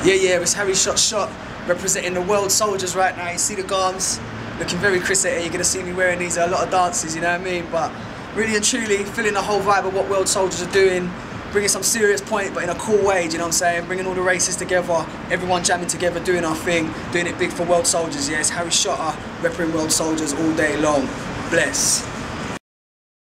Yeah, it's Harry Shot representing the world soldiers right now. You see the garms, looking very Chris here. You're gonna see me wearing these a lot of dances, you know what I mean? But really and truly, feeling the whole vibe of what world soldiers are doing, bringing some serious point, but in a cool way, do you know what I'm saying? Bringing all the races together, everyone jamming together, doing our thing, doing it big for world soldiers, yeah? It's Harry Shotta, repping world soldiers all day long. Bless.